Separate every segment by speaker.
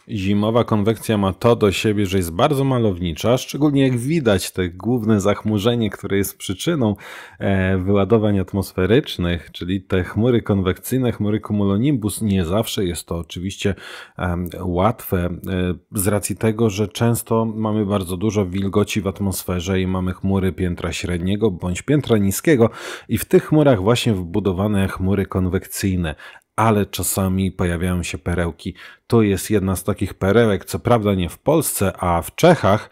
Speaker 1: Zimowa konwekcja ma to do siebie, że jest bardzo malownicza, szczególnie jak widać te główne zachmurzenie, które jest przyczyną wyładowań atmosferycznych, czyli te chmury konwekcyjne, chmury cumulonimbus. Nie zawsze jest to oczywiście łatwe z racji tego, że często mamy bardzo dużo wilgoci w atmosferze i mamy chmury piętra średniego bądź piętra niskiego i w tych chmurach właśnie wbudowane chmury konwekcyjne. Ale czasami pojawiają się perełki. To jest jedna z takich perełek, co prawda nie w Polsce, a w Czechach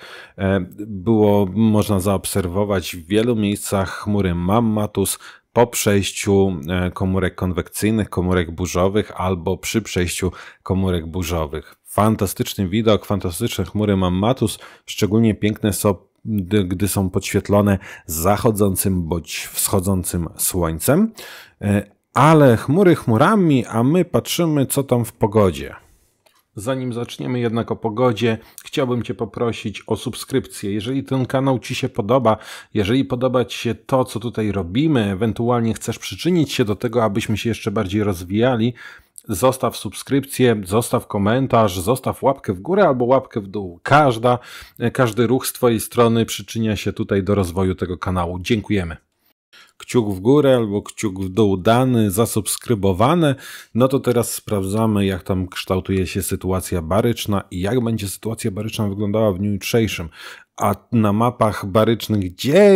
Speaker 1: można zaobserwować w wielu miejscach chmury Mammatus po przejściu komórek konwekcyjnych, komórek burzowych albo przy przejściu komórek burzowych. Fantastyczny widok, fantastyczne chmury Mammatus, szczególnie piękne są, gdy są podświetlone zachodzącym bądź wschodzącym słońcem. Ale chmury chmurami, a my patrzymy, co tam w pogodzie. Zanim zaczniemy jednak o pogodzie, chciałbym Cię poprosić o subskrypcję. Jeżeli ten kanał Ci się podoba, jeżeli podoba Ci się to, co tutaj robimy, ewentualnie chcesz przyczynić się do tego, abyśmy się jeszcze bardziej rozwijali, zostaw subskrypcję, zostaw komentarz, zostaw łapkę w górę albo łapkę w dół. Każdy ruch z Twojej strony przyczynia się tutaj do rozwoju tego kanału. Dziękujemy. Kciuk w górę albo kciuk w dół dany, zasubskrybowane. No to teraz sprawdzamy, jak tam kształtuje się sytuacja baryczna i jak będzie sytuacja baryczna wyglądała w dniu jutrzejszym. A na mapach barycznych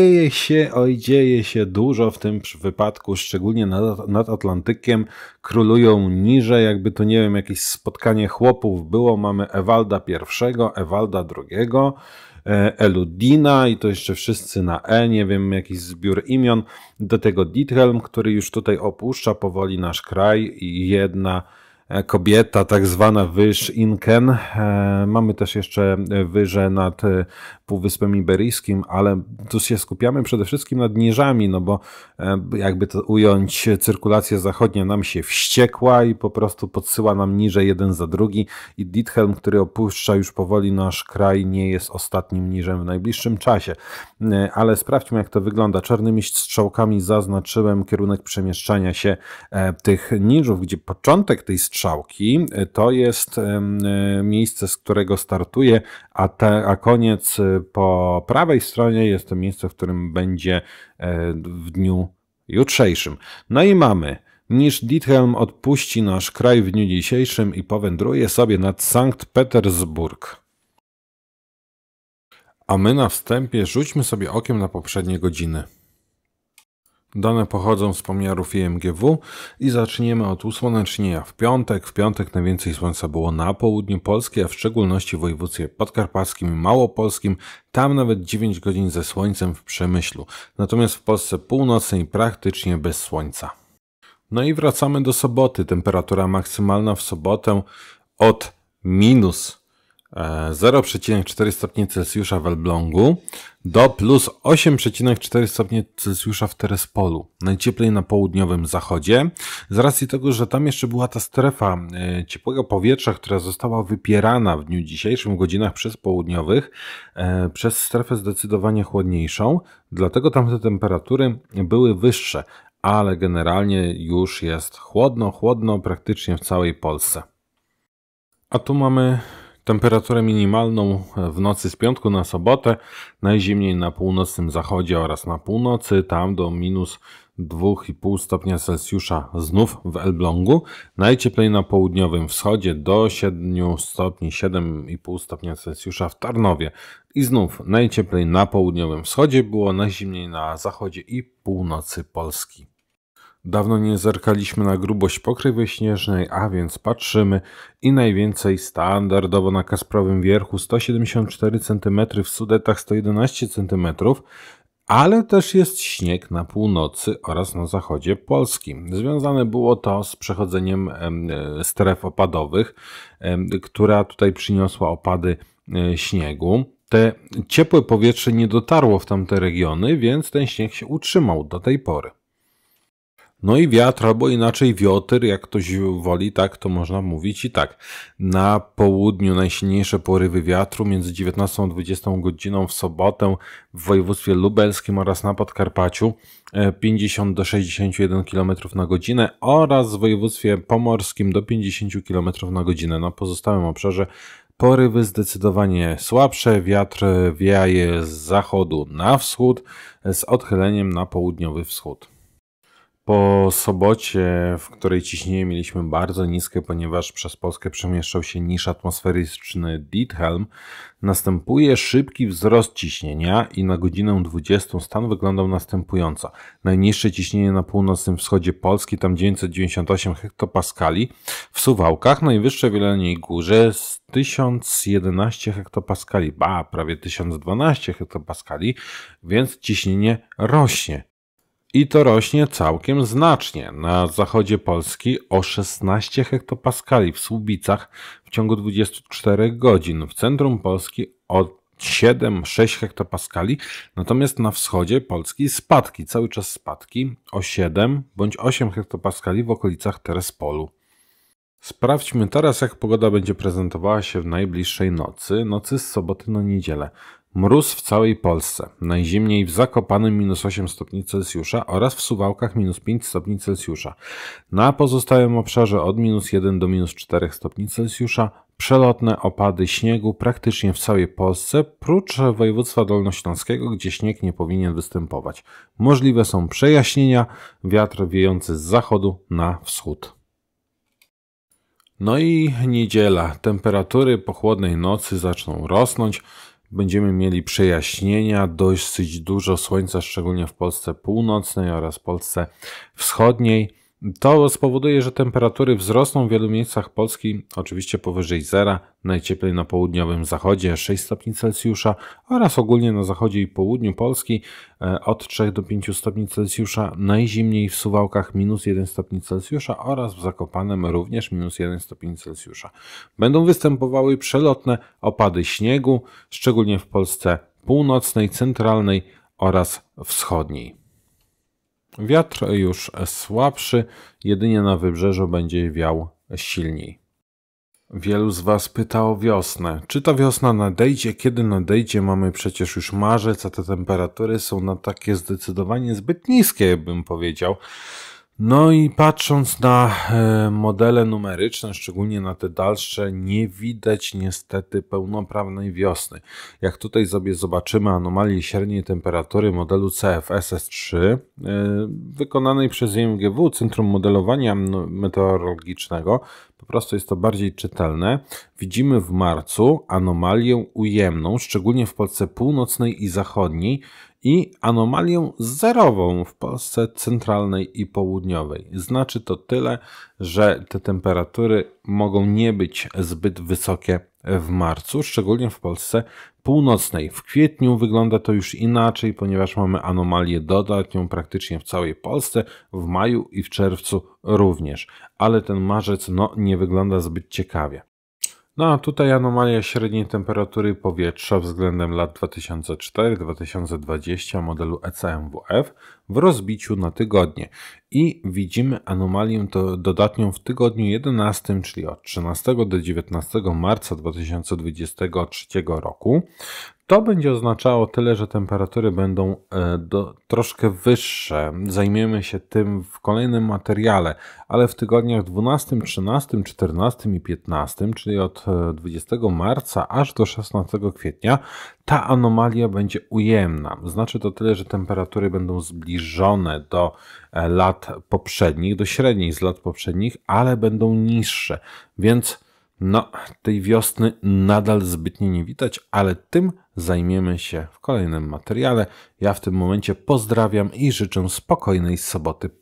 Speaker 1: dzieje się dużo w tym wypadku, szczególnie nad Atlantykiem. Królują niże, jakby to nie wiem, jakieś spotkanie chłopów było. Mamy Ewalda I, Ewalda II, Eludina i to jeszcze wszyscy na E, nie wiem, jakiś zbiór imion. Do tego Diethelm, który już tutaj opuszcza powoli nasz kraj i jedna kobieta, tak zwana Wyż Inken. Mamy też jeszcze wyże nad Półwyspem Iberyjskim, ale tu się skupiamy przede wszystkim nad niżami, no bo jakby to ująć, cyrkulacja zachodnia nam się wściekła i po prostu podsyła nam niże jeden za drugi i Diethelm, który opuszcza już powoli nasz kraj, nie jest ostatnim niżem w najbliższym czasie. Ale sprawdźmy, jak to wygląda. Czarnymi strzałkami zaznaczyłem kierunek przemieszczania się tych niżów, gdzie początek tej strzałki to jest miejsce, z którego startuje, a koniec po prawej stronie jest to miejsce, w którym będzie w dniu jutrzejszym. No i mamy, niż Diethelm odpuści nasz kraj w dniu dzisiejszym i powędruje sobie nad Sankt Petersburg. A my na wstępie rzućmy sobie okiem na poprzednie godziny. Dane pochodzą z pomiarów IMGW i zaczniemy od usłonecznienia w piątek. W piątek najwięcej słońca było na południu Polski, a w szczególności w województwie podkarpackim i małopolskim. Tam nawet 9 godzin ze słońcem w Przemyślu. Natomiast w Polsce północnej praktycznie bez słońca. No i wracamy do soboty. Temperatura maksymalna w sobotę od minus 0,4 stopnie Celsjusza w Elblągu do plus 8,4 stopnie Celsjusza w Terespolu. Najcieplej na południowym zachodzie. Z racji tego, że tam jeszcze była ta strefa ciepłego powietrza, która została wypierana w dniu dzisiejszym w godzinach przedpołudniowych przez strefę zdecydowanie chłodniejszą. Dlatego tam te temperatury były wyższe, ale generalnie już jest chłodno praktycznie w całej Polsce. A tu mamy temperaturę minimalną w nocy z piątku na sobotę, najzimniej na północnym zachodzie oraz na północy, tam do minus 2,5 stopnia Celsjusza znów w Elblągu, najcieplej na południowym wschodzie do 7 stopni, 7,5 stopnia Celsjusza w Tarnowie i znów najcieplej na południowym wschodzie, było najzimniej na zachodzie i północy Polski. Dawno nie zerkaliśmy na grubość pokrywy śnieżnej, a więc patrzymy i najwięcej standardowo na Kasprowym Wierchu 174 cm, w Sudetach 111 cm, ale też jest śnieg na północy oraz na zachodzie Polski. Związane było to z przechodzeniem stref opadowych, która tutaj przyniosła opady śniegu. Te ciepłe powietrze nie dotarło w tamte regiony, więc ten śnieg się utrzymał do tej pory. No i wiatr, albo inaczej wiotr, jak ktoś woli, tak to można mówić i tak. Na południu najsilniejsze porywy wiatru między 19 a 20 godziną w sobotę w województwie lubelskim oraz na Podkarpaciu 50 do 61 km na godzinę oraz w województwie pomorskim do 50 km na godzinę. Na pozostałym obszarze porywy zdecydowanie słabsze, wiatr wieje z zachodu na wschód z odchyleniem na południowy wschód. Po sobocie, w której ciśnienie mieliśmy bardzo niskie, ponieważ przez Polskę przemieszczał się niż atmosferyczny Diethelm, następuje szybki wzrost ciśnienia i na godzinę 20 stan wyglądał następująco. Najniższe ciśnienie na północnym wschodzie Polski, tam 998 hektopaskali, w Suwałkach, najwyższe w Jeleniej Górze z 1011 hektopaskali, prawie 1012 hektopaskali, więc ciśnienie rośnie. I to rośnie całkiem znacznie. Na zachodzie Polski o 16 hektopaskali w Słubicach w ciągu 24 godzin. W centrum Polski o 7-6 hektopaskali, natomiast na wschodzie Polski spadki, cały czas spadki o 7 bądź 8 hektopaskali w okolicach Terespolu. Sprawdźmy teraz, jak pogoda będzie prezentowała się w najbliższej nocy z soboty na niedzielę. Mróz w całej Polsce. Najzimniej w Zakopanem -8 stopni Celsjusza oraz w Suwałkach -5 stopni Celsjusza. Na pozostałym obszarze od -1 do -4 stopni Celsjusza. Przelotne opady śniegu praktycznie w całej Polsce, prócz województwa dolnośląskiego, gdzie śnieg nie powinien występować. Możliwe są przejaśnienia, wiatr wiejący z zachodu na wschód. No i niedziela. Temperatury po chłodnej nocy zaczną rosnąć. Będziemy mieli przejaśnienia, dosyć dużo słońca, szczególnie w Polsce północnej oraz Polsce wschodniej. To spowoduje, że temperatury wzrosną w wielu miejscach Polski, oczywiście powyżej zera, najcieplej na południowym zachodzie 6 stopni Celsjusza oraz ogólnie na zachodzie i południu Polski od 3 do 5 stopni Celsjusza, najzimniej w Suwałkach -1 stopni Celsjusza oraz w Zakopanem również -1 stopień Celsjusza. Będą występowały przelotne opady śniegu, szczególnie w Polsce północnej, centralnej oraz wschodniej. Wiatr już słabszy, jedynie na wybrzeżu będzie wiał silniej. Wielu z Was pyta o wiosnę. Czy ta wiosna nadejdzie? Kiedy nadejdzie? Mamy przecież już marzec, a te temperatury są na takie zdecydowanie zbyt niskie, bym powiedział. No i patrząc na modele numeryczne, szczególnie na te dalsze, nie widać niestety pełnoprawnej wiosny. Jak tutaj sobie zobaczymy anomalię średniej temperatury modelu CFSS3 wykonanej przez IMGW, Centrum Modelowania Meteorologicznego, po prostu jest to bardziej czytelne. Widzimy w marcu anomalię ujemną, szczególnie w Polsce północnej i zachodniej, i anomalię zerową w Polsce centralnej i południowej. Znaczy to tyle, że te temperatury mogą nie być zbyt wysokie w marcu, szczególnie w Polsce północnej. W kwietniu wygląda to już inaczej, ponieważ mamy anomalię dodatnią praktycznie w całej Polsce, w maju i w czerwcu również. Ale ten marzec nie wygląda zbyt ciekawie. No a tutaj anomalia średniej temperatury powietrza względem lat 2004-2020 modelu ECMWF w rozbiciu na tygodnie. I widzimy anomalię dodatnią w tygodniu 11, czyli od 13 do 19 marca 2023 roku. To będzie oznaczało tyle, że temperatury będą troszkę wyższe. Zajmiemy się tym w kolejnym materiale, ale w tygodniach 12, 13, 14 i 15, czyli od 20 marca aż do 16 kwietnia, ta anomalia będzie ujemna. Znaczy to tyle, że temperatury będą zbliżone do lat poprzednich, do średniej z lat poprzednich, ale będą niższe, więc tej wiosny nadal zbytnio nie widać, ale tym zajmiemy się w kolejnym materiale. Ja w tym momencie pozdrawiam i życzę spokojnej soboty.